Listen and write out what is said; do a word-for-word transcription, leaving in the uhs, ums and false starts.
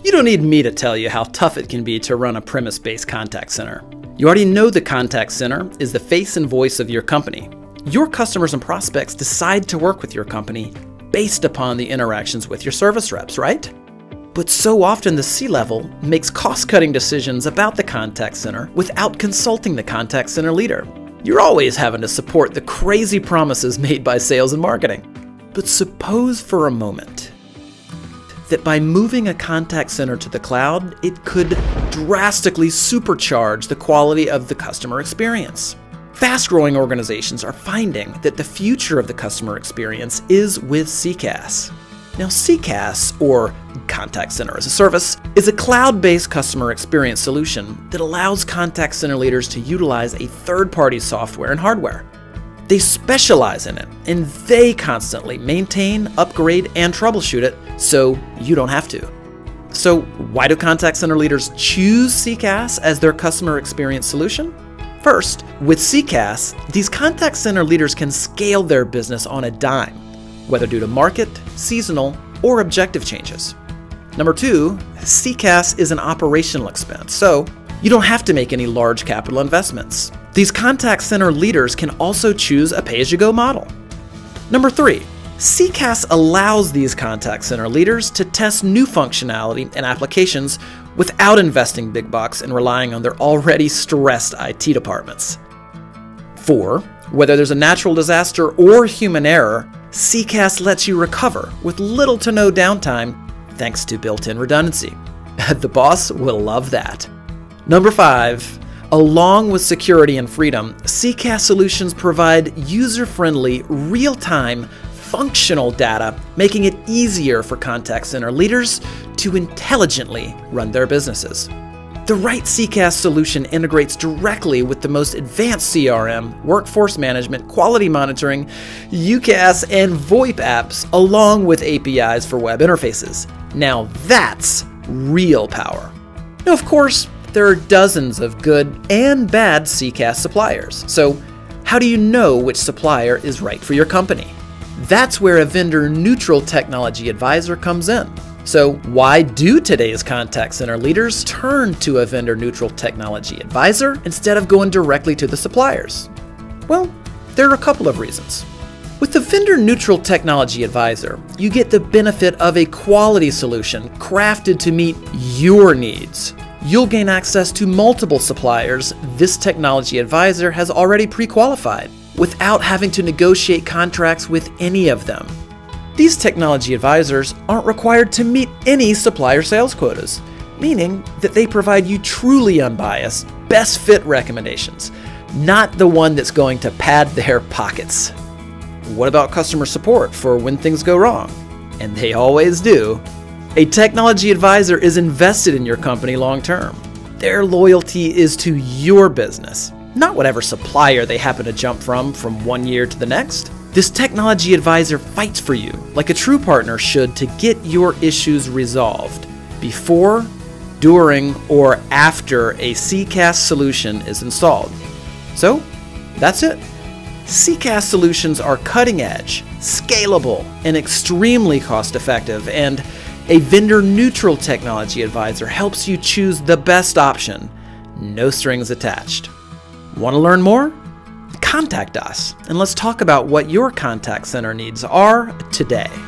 You don't need me to tell you how tough it can be to run a premise-based contact center. You already know the contact center is the face and voice of your company. Your customers and prospects decide to work with your company based upon the interactions with your service reps, right? But so often the C-level makes cost-cutting decisions about the contact center without consulting the contact center leader. You're always having to support the crazy promises made by sales and marketing. But suppose for a moment that by moving a contact center to the cloud, it could drastically supercharge the quality of the customer experience. Fast-growing organizations are finding that the future of the customer experience is with C CaaS. Now, C CaaS, or Contact Center as a Service, is a cloud-based customer experience solution that allows contact center leaders to utilize a third-party software and hardware. They specialize in it, and they constantly maintain, upgrade, and troubleshoot it, so you don't have to. So why do contact center leaders choose C CaaS as their customer experience solution? First, with C CaaS, these contact center leaders can scale their business on a dime, whether due to market, seasonal, or objective changes. Number two, C CaaS is an operational expense, so you don't have to make any large capital investments. These contact center leaders can also choose a pay-as-you-go model. Number three, C CaaS allows these contact center leaders to test new functionality and applications without investing big bucks and relying on their already stressed I T departments. Four, whether there's a natural disaster or human error, C CaaS lets you recover with little to no downtime thanks to built-in redundancy. The boss will love that. Number five, along with security and freedom, C CaaS solutions provide user-friendly, real-time, functional data, making it easier for contact center leaders to intelligently run their businesses. The right C CaaS solution integrates directly with the most advanced C R M, workforce management, quality monitoring, U CaaS, and VoIP apps, along with A P Is for web interfaces. Now that's real power. Now, of course, there are dozens of good and bad C CaaS suppliers. So how do you know which supplier is right for your company? That's where a vendor-neutral technology advisor comes in. So why do today's contact center leaders turn to a vendor-neutral technology advisor instead of going directly to the suppliers? Well, there are a couple of reasons. With the vendor-neutral technology advisor, you get the benefit of a quality solution crafted to meet your needs. You'll gain access to multiple suppliers this technology advisor has already pre-qualified without having to negotiate contracts with any of them. These technology advisors aren't required to meet any supplier sales quotas, meaning that they provide you truly unbiased, best fit recommendations, not the one that's going to pad their pockets. What about customer support for when things go wrong? And they always do. A technology advisor is invested in your company long term. Their loyalty is to your business, not whatever supplier they happen to jump from from one year to the next. This technology advisor fights for you like a true partner should to get your issues resolved before, during, or after a C CaaS solution is installed. So that's it. C CaaS solutions are cutting edge, scalable, and extremely cost effective, and a vendor-neutral technology advisor helps you choose the best option, no strings attached. Want to learn more? Contact us and let's talk about what your contact center needs are today.